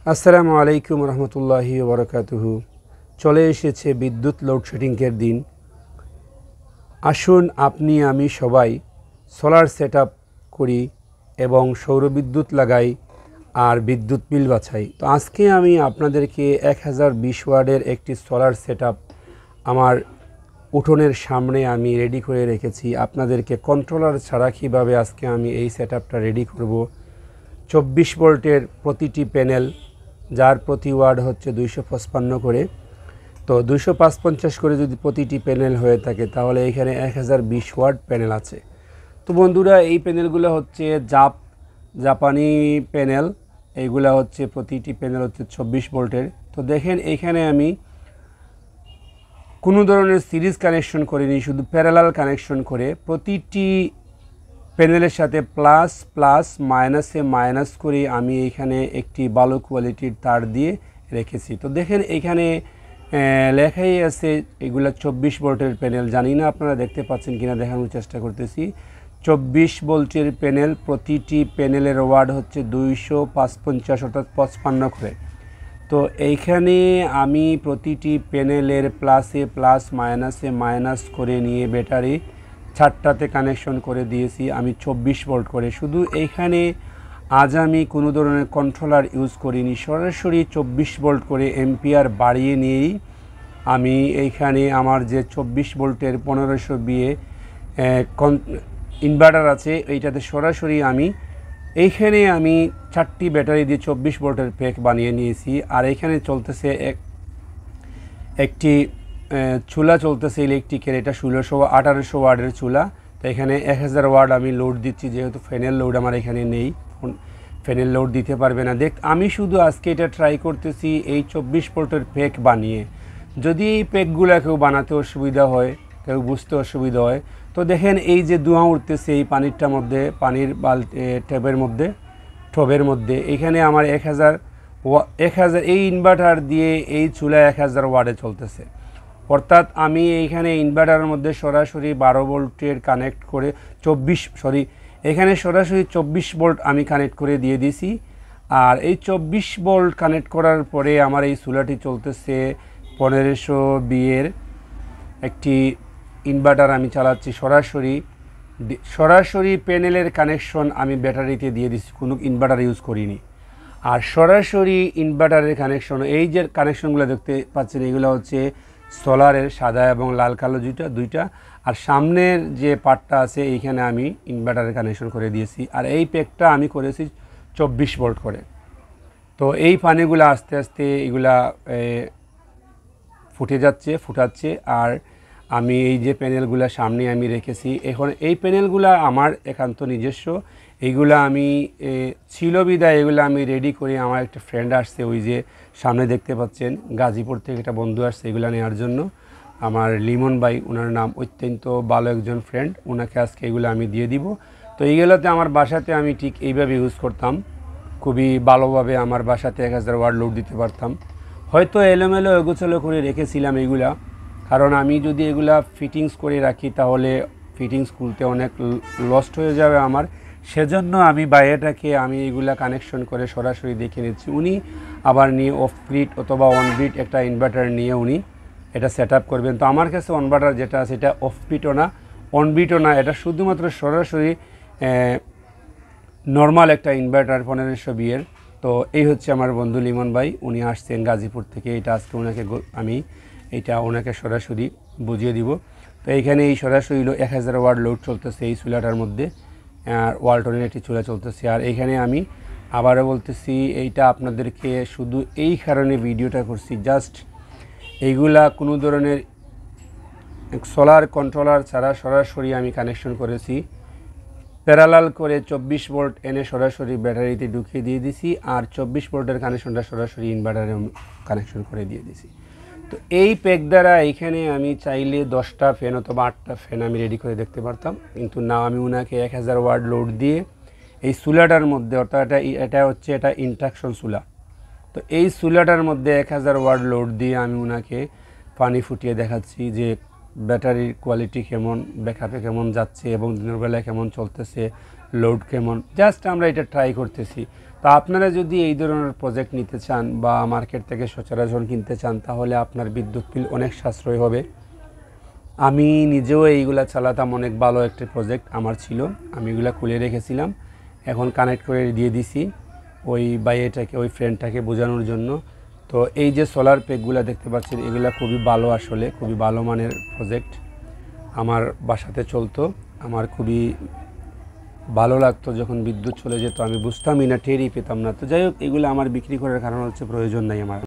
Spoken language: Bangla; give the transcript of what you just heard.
আসসালামু আলাইকুম রহমতুল্লাহি ওবরাকাতুহু। চলে এসেছে বিদ্যুৎ লোডশেডিংয়ের দিন। আসুন আপনি আমি সবাই সোলার সেট আপ করি এবং সৌরবিদ্যুৎ লাগাই আর বিদ্যুৎ বিল বাঁচাই। তো আজকে আমি আপনাদেরকে 1020 ওয়াটের একটি সোলার সেট আপ আমার উঠোনের সামনে আমি রেডি করে রেখেছি। আপনাদেরকে কন্ট্রোলার ছাড়া কীভাবে আজকে আমি এই সেট আপটা রেডি করব। 24 ভোল্টের প্রতিটি প্যানেল, যার প্রতি ওয়াট হচ্ছে 255 করে, তো 255 করে যদি প্রতিটি প্যানেল হয়ে থাকে তাহলে এখানে 1020 ওয়াট প্যানেল আছে। তো বন্ধুরা, এই প্যানেলগুলো হচ্ছে জাপানি প্যানেল। এইগুলা হচ্ছে প্রতিটি প্যানেল হচ্ছে 24 ভোল্টের। তো দেখেন এখানে আমি কোনো ধরনের সিরিজ কানেকশন করিনি, শুধু প্যারালাল কানেকশন করে প্রতিটি প্যানেলের সাথে প্লাস প্লাস মাইনাসে মাইনাস করে আমি এখানে একটি ভালো কোয়ালিটির তার দিয়ে রেখেছি। তো দেখেন এখানে লেখাই আছে এগুলা 24 ভোল্টের প্যানেল। জানি না আপনারা দেখতে পাচ্ছেন কিনা, দেখানোর চেষ্টা করতেছি। 24 ভোল্টের প্যানেল, প্রতিটি প্যানেলের ওয়াট হচ্ছে 255 অর্থাৎ 55 করে। তো এইখানে আমি প্রতিটি প্যানেলের প্লাসে প্লাস মাইনাসে মাইনাস করে নিয়ে ব্যাটারি 4টাতে কানেকশন করে দিয়েছি আমি 24 ভোল্ট করে। শুধু এইখানে আজ আমি কোনো ধরনের কন্ট্রোলার ইউজ করিনি, সরাসরি 24 ভোল্ট করে এম্পিয়ার বাড়িয়ে নিয়েই আমি এইখানে আমার যে 24 ভোল্টের 1500 বিএ ইনভার্টার আছে, এইটাতে সরাসরি আমি এইখানে 4টি ব্যাটারি দিয়ে 24 ভোল্টের প্যাক বানিয়ে নিয়েছি। আর এইখানে চলতেছে একটি চুলা চলতেছে ইলেকট্রিকের, এটা 1800 ওয়াটের চুলা। তো এখানে 1000 ওয়াট আমি লোড দিচ্ছি, যেহেতু ফ্যানের লোড আমার এখানে নেই, ফ্যানের লোড দিতে পারবে না। আমি শুধু আজকে এটা ট্রাই করতেছি এই 24 ভোল্টের প্যাক বানিয়ে। যদি এই প্যাকগুলো কেউ বানাতে অসুবিধা হয়, কেউ বুঝতে অসুবিধা হয়, তো দেখেন এই যে ধোঁয়া উঠতেছে এই পানিরটার মধ্যে, পানির টবের মধ্যে এখানে আমার 1000 এই ইনভার্টার দিয়ে এই চুলা 1000 ওয়াটে চলতেছে। অর্থাৎ আমি এইখানে ইনভার্টারের মধ্যে সরাসরি 12 ভোল্টের কানেক্ট করে এখানে সরাসরি 24 ভোল্ট আমি কানেক্ট করে দিয়ে দিছি। আর এই 24 ভোল্ট কানেক্ট করার পরে আমার এই চুলাটি চলতেছে 1500 বিএর একটি ইনভার্টার আমি চালাচ্ছি। সরাসরি প্যানেলের কানেকশন আমি ব্যাটারিতে দিয়ে দিচ্ছি, কোনো ইনভার্টার ইউজ করিনি। আর সরাসরি ইনভার্টারের কানেকশন, এই যে কানেকশনগুলো দেখতে পাচ্ছেন এগুলো হচ্ছে সোলারের সাদা এবং লাল কালো দুইটা। আর সামনের যে পার্টটা আছে এইখানে আমি ইনভার্টারের কানেকশন করে দিয়েছি। আর এই প্যাকটা আমি করেছি 24 ভোল্ট করে। তো এই পানিগুলো আস্তে আস্তে এগুলা ফুটাচ্ছে। আর আমি এই যে প্যানেলগুলো সামনে আমি রেখেছি, এখন এই প্যানেলগুলো আমার একান্ত নিজস্ব। এইগুলো আমি ছিল বিদায় এগুলো আমি রেডি করি। আমার একটা ফ্রেন্ড আসছে, ওই যে সামনে দেখতে পাচ্ছেন, গাজীপুর থেকে একটা বন্ধু আসছে এগুলো নেওয়ার জন্য, আমার লিমন ভাই ওনার নাম, অত্যন্ত ভালো একজন ফ্রেন্ড। ওনাকে আজকে এগুলো আমি দিয়ে দিব। তো এইগুলোতে আমার বাসাতে আমি ঠিক এইভাবে ইউজ করতাম, খুবই ভালোভাবে আমার বাসাতে 1000 ওয়াট লোড দিতে পারতাম। হয়তো এলোমেলো এগোছালো করে রেখেছিলাম এইগুলা, কারণ আমি যদি এগুলা ফিটিংস করে রাখি তাহলে ফিটিংস খুলতে অনেক লস্ট হয়ে যাবে আমার। সেজন্য আমি বাইরেটাকে আমি এগুলা কানেকশন করে সরাসরি দেখে নিচ্ছি। উনি আবার নিয়ে অফ গ্রিড অথবা অন গ্রিড একটা ইনভার্টার নিয়ে উনি এটা সেট আপ করবেন। তো আমার কাছে ইনভার্টার যেটা আছে এটা অফ গ্রিডও না অন গ্রিডও না, এটা শুধুমাত্র সরাসরি নর্মাল একটা ইনভার্টার 1500 বিএর। তো এই হচ্ছে আমার বন্ধু লিমন ভাই, উনি আসছেন গাজীপুর থেকে। এটা আজকে ওনাকে সরাসরি বুঝিয়ে দিব। তো এইখানে এই সরাসরি 1000 ওয়াট লোড চলতেছে এই চুলাটার মধ্যে, আর ওয়ালটনের একটি চুলা চলতেছে। আর এইখানে আমি আবারও বলতেছি, এইটা আপনাদেরকে শুধু এই কারণে ভিডিওটা করছি, জাস্ট এইগুলা কোনো ধরনের সোলার কন্ট্রোলার ছাড়া সরাসরি আমি কানেকশন করেছি, প্যারালাল করে 24 ভোল্ট এনে সরাসরি ব্যাটারিতে ঢুকিয়ে দিয়ে দিছি। আর 24 ভোল্টের কানেকশনটা সরাসরি ইনভার্টারে কানেকশন করে দিয়ে দিছি। তো এই প্যাক দ্বারা এইখানে আমি চাইলে 10টা ফ্যান অথবা 8টা ফ্যান আমি রেডি করে দেখতে পারতাম, কিন্তু না, আমি ওনাকে 1000 ওয়াট লোড দিয়ে এই চুলাটার মধ্যে, অর্থাৎ এটা ইন্ডাকশন চুলা। তো এই চুলাটার মধ্যে 1000 ওয়াট লোড দিয়ে আমি ওনাকে পানি ফুটিয়ে দেখাচ্ছি যে ব্যাটারির কোয়ালিটি কেমন, ব্যাকআপে কেমন যাচ্ছে এবং দিনের বেলায় কেমন চলতেছে, লোড কেমন। জাস্ট আমরা এটা ট্রাই করতেছি। তা আপনারা যদি এই ধরনের প্রজেক্ট নিতে চান বা মার্কেট থেকে সচরাচর কিনতে চান, তাহলে আপনার বিদ্যুৎ বিল অনেক সাশ্রয় হবে। আমি নিজেও এইগুলা চালাতাম, অনেক ভালো একটা প্রজেক্ট আমার ছিল, আমি এগুলা খুলে রেখেছিলাম, এখন কানেক্ট করে দিয়ে দিছি ওই বাইয়েটাকে, ওই ফ্রেন্ডটাকে বোঝানোর জন্য। তো এই যে সোলার প্যাকগুলো দেখতে পাচ্ছেন, এগুলা খুবই ভালো, আসলে খুবই ভালো মানের প্রজেক্ট। আমার বাসাতে চলতো, আমার খুবই ভালো লাগতো যখন বিদ্যুৎ চলে যেত, আমি বুঝতামই না, টেরই পেতাম না। তো যাই হোক, এগুলো আমার বিক্রি করার কারণ হচ্ছে প্রয়োজন নাই আমার।